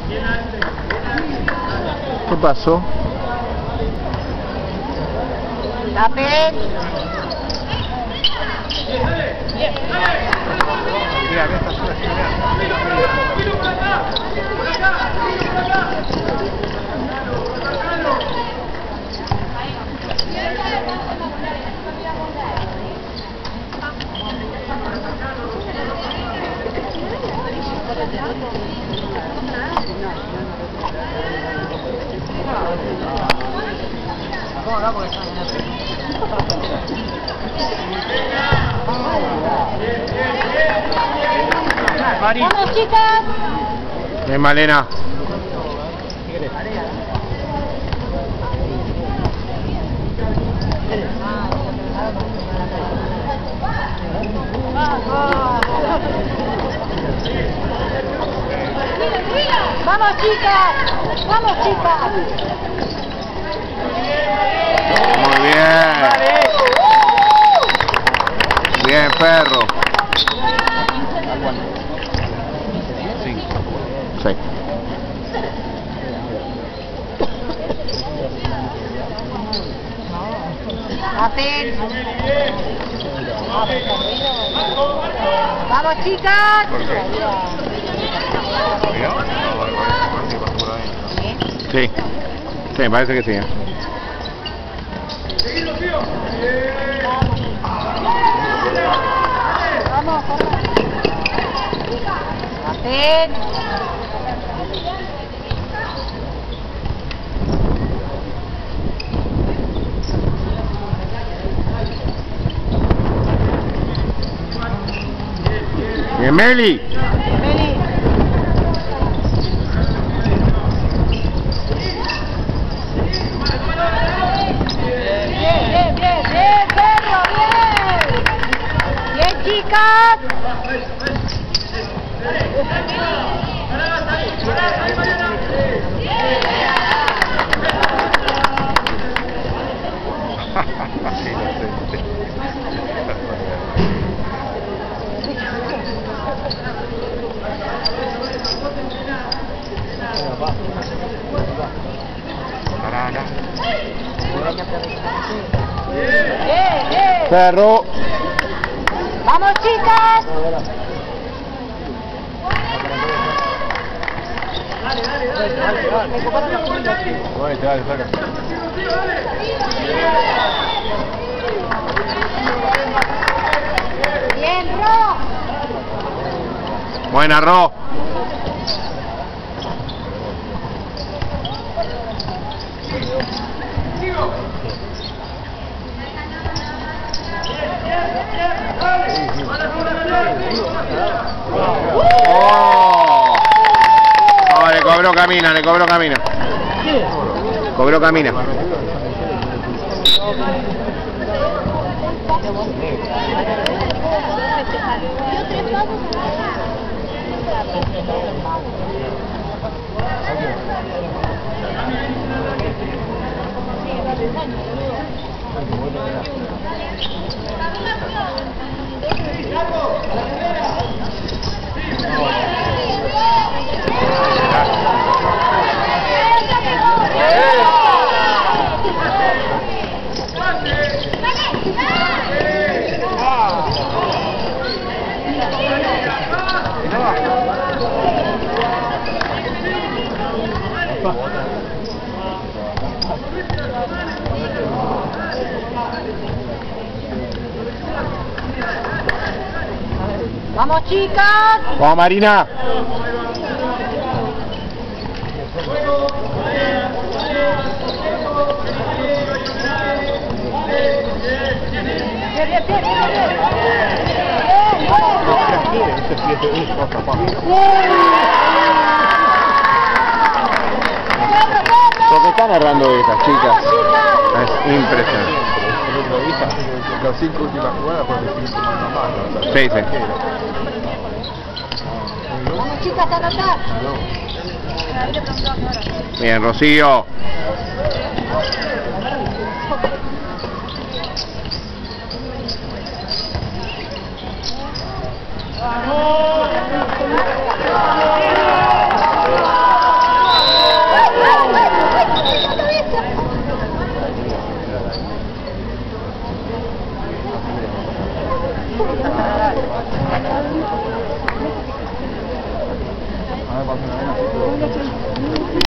¿Qué pasó? Tapen. Mira, ve esta sola. Vamos, chicas. Bien, Malena. Vamos, chicas. Vamos, chicas. Muy bien. Bien, perro. Sí. Tapen. Vamos, chicas. Sí. Sí, me parece que sí. Vamos, Tapen. Bien, Meli. Bien, perro, bien. Bien, chicas. Bien. Perro. Vamos, chicas. Dale, saca. Bien, Ro. Buena, Ro. ¡Oh! No, le cobró camina, le cobró camina. Cobró camina. Vamos, chicas. Vamos, Marina. ¿Por qué están narrando estas chicas? Es impresionante. Las 5 últimas jugadas fueron 5 más más. Sí, sí. Vamos, chicas, a anotar. Bien, Rocío. chicas!